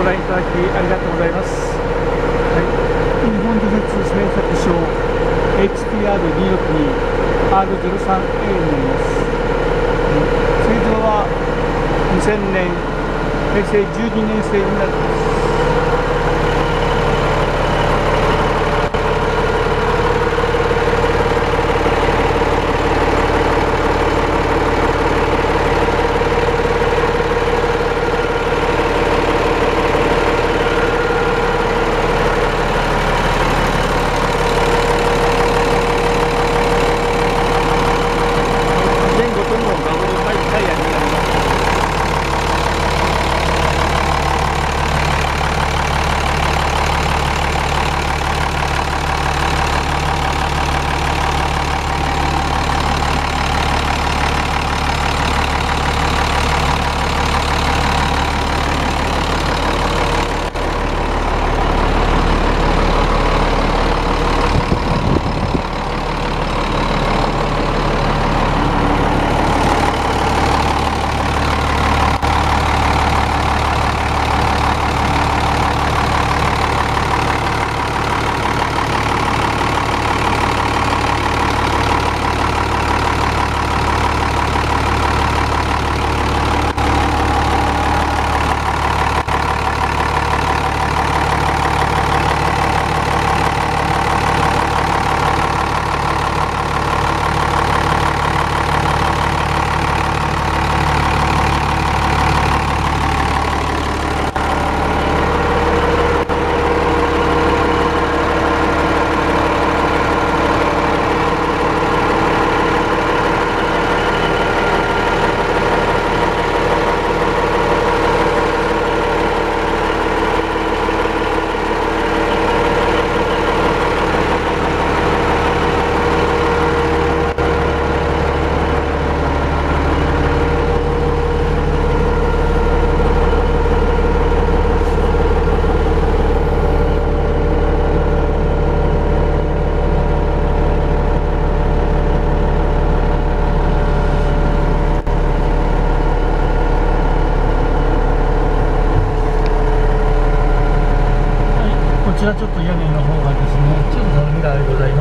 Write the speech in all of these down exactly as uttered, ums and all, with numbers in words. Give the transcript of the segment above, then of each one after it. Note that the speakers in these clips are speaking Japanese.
覧いただきありがとうございます。はい、日本除雪製作所 エイチティーアールにひゃくろくじゅうにアールゼロさんエー になります。製造はにせんねん、へいせいじゅうにねん製になります。 こちらちょっと屋根の方がですね、ちょっと波がございます。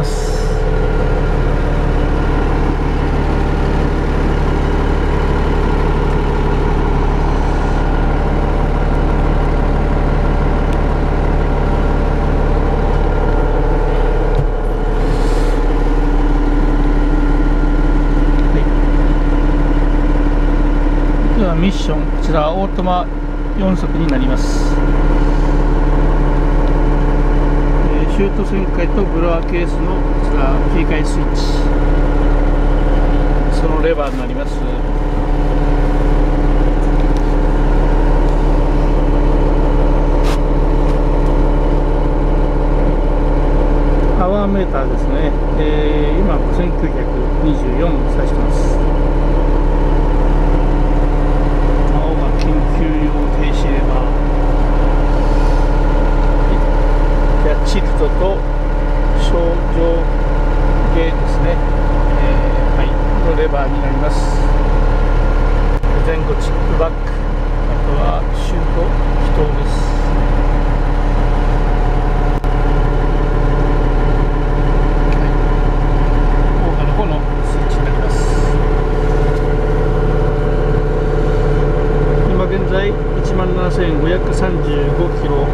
はい、ではミッション、こちらオートマよん速になります。シュート旋回とブロワーケースのこちら切り替えスイッチ、そのレバーになります。パワーメーターですね、えー、今ごせんきゅうひゃくにじゅうよん指してます。青が緊急用停止レバー、シフトと症状系ですね、えー、はい、のレバーになります。前後チップバック、あとはシュート気筒です。はい、オーガの方のスイッチになります。今現在いちまんななせんごひゃくさんじゅうごキロ、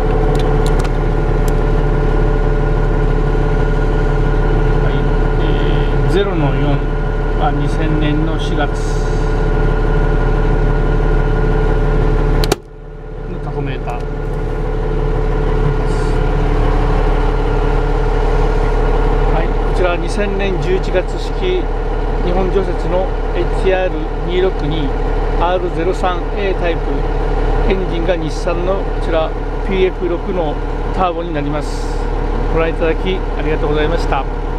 ゼロのよんはにせんねんのしがつのタコメーター。はい、こちらにせんねんじゅういちがつ式日本除雪の エイチアールにひゃくろくじゅうにアールゼロさんエー タイプ、エンジンが日産のこちら ピーエフろく のターボになります。ご覧いただきありがとうございました。